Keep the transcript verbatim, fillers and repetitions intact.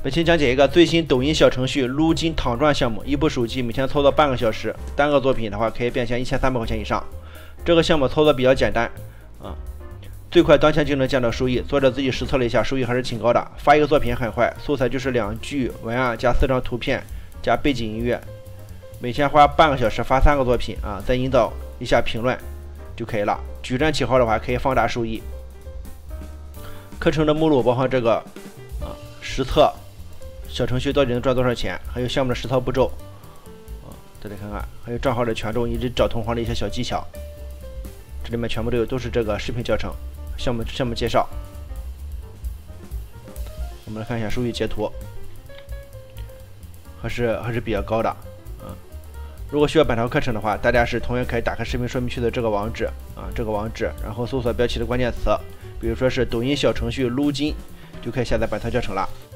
本期讲解一个最新抖音小程序撸金躺赚项目，一部手机每天操作半个小时，单个作品的话可以变现一千三百块钱以上。这个项目操作比较简单啊，最快当天就能见到收益。作者自己实测了一下，收益还是挺高的。发一个作品很快，素材就是两句文案加四张图片加背景音乐，每天花半个小时发三个作品啊，再引导一下评论就可以了。矩阵起号的话可以放大收益。课程的目录包含这个啊实测。 小程序到底能赚多少钱？还有项目的实操步骤啊，大家看看，还有账号的权重以及找同行的一些小技巧，这里面全部都有，都是这个视频教程，项目项目介绍。我们来看一下收益截图，还是还是比较高的，嗯。如果需要本套课程的话，大家是同样可以打开视频说明区的这个网址啊，这个网址，然后搜索标题的关键词，比如说是抖音小程序撸金，就可以下载本套教程了。